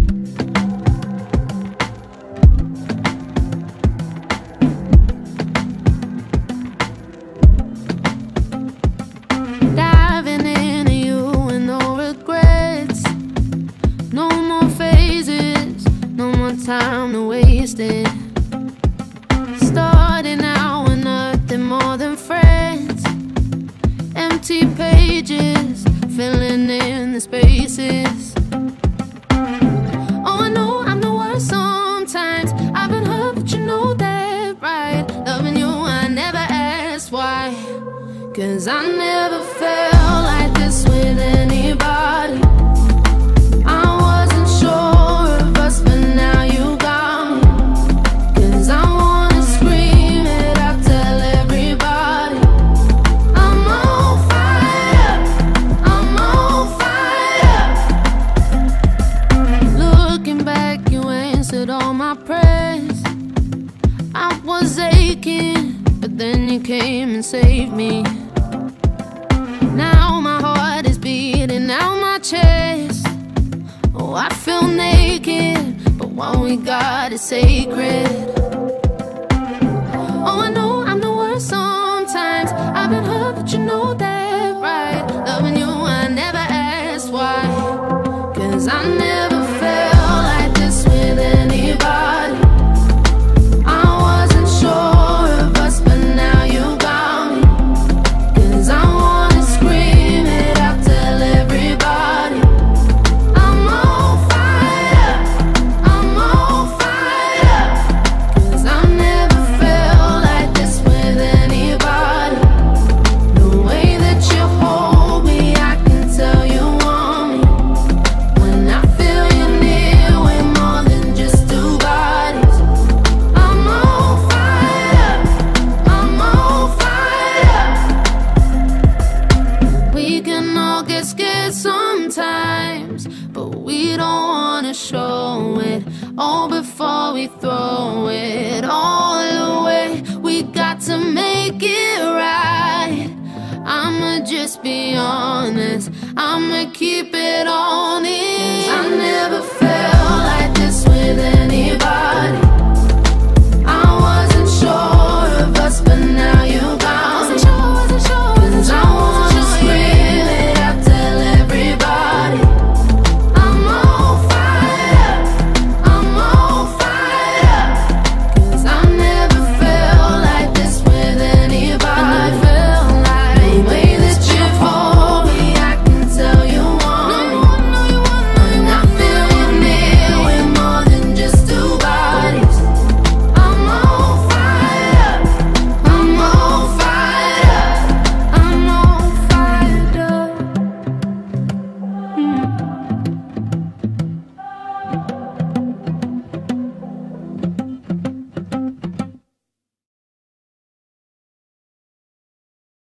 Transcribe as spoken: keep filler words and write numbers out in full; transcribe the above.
Diving into you with no regrets. No more phases, no more time to waste it. Starting out with nothing more than friends. Empty pages, filling in the spaces. Oh, I know I'm the worst sometimes. I've been hurt, but you know that, right? Loving you, I never asked why. Cause I never felt like this with anybody. I wasn't sure of us, but now you got me. Cause I wanna scream it out, tell everybody. I'm on fire, I'm on fire. Looking back, you answered all my prayers. I was aching, but then you came and saved me. Now my heart is beating out my chest. Oh, I feel naked, but what we got is sacred. Oh, I know I'm the worst sometimes. I've been hurt, but you know that, right? Loving you, I never asked why. Cause I never felt like this with anybody. I wasn't sure of us, but now you got me. Cause I wanna scream it out, tell everybody. I'm on fire, I'm on fire. Cause I never felt like this with anybody. The way that you hold me, I can tell you want me. When I feel you near, we're more than just two bodies. I'm on fire, I'm on fire. We can all get scared sometimes, but we don't wanna show it all before we throw it all away. We got to make it right. I'ma just be honest, I'ma keep it honest. I never